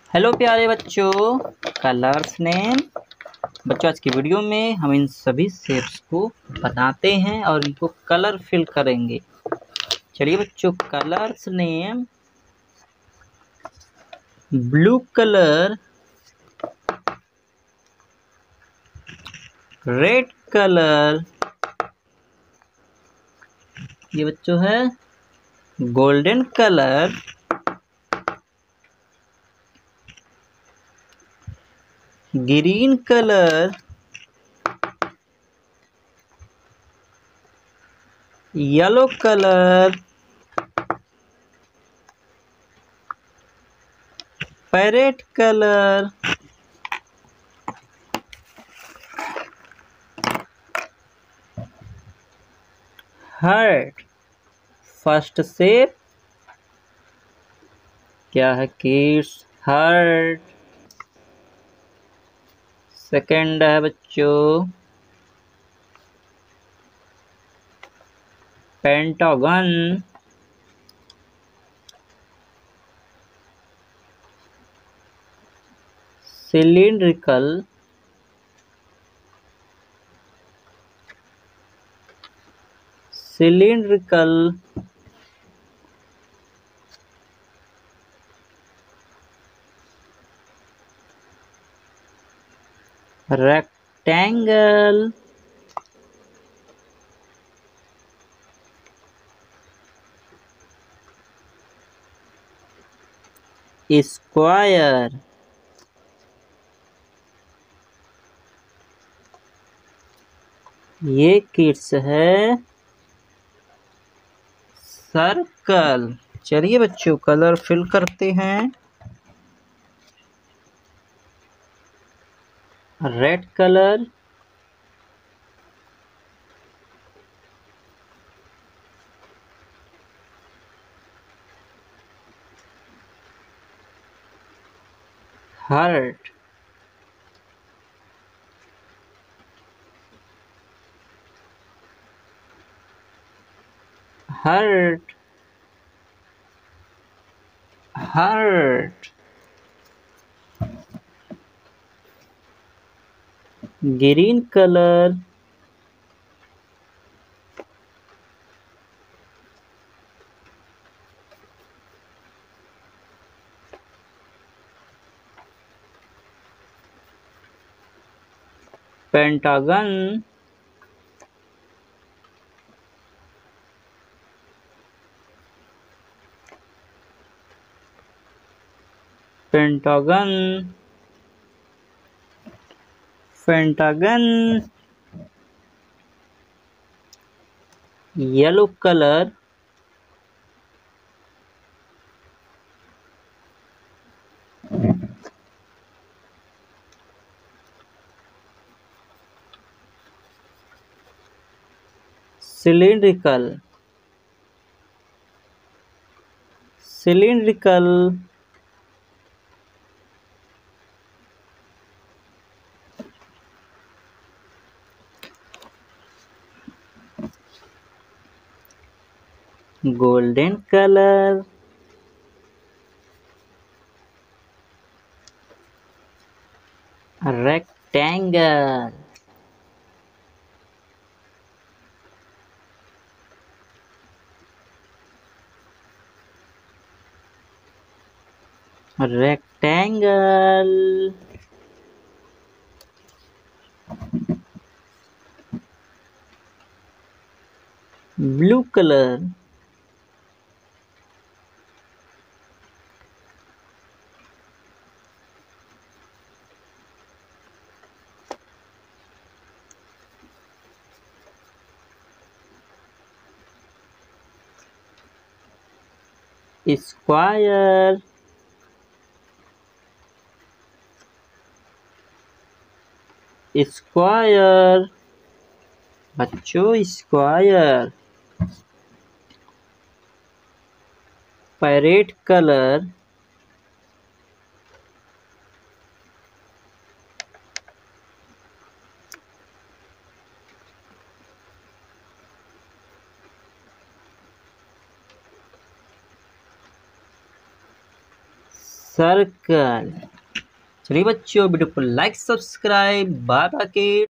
Hello प्यारे बच्चों, colours name. बच्चों, आज की वीडियो में हम इन सभी शेप्स को बनाते हैं और इनको कलर फिल करेंगे। चलिए बच्चों, colours name. Blue colour, red colour, ये बच्चों है golden colour, green colour, yellow colour, parrot colour, heart. First shape क्या है? Kids heart. सेकंड है बच्चों pentagon. Cylindrical, cylindrical, rectangle, square. ये किड्स है सर्कल। चलिए बच्चों, कलर फिल करते हैं। Red colour, heart. Heart, heart. Green colour, pentagon, pentagon, pentagon. Yellow colour, cylindrical, cylindrical, golden colour, rectangle, rectangle, blue colour, square, square. बच्चों, square. Parrot colour, circle. चलिए बच्चों, video को like subscribe, bye bye.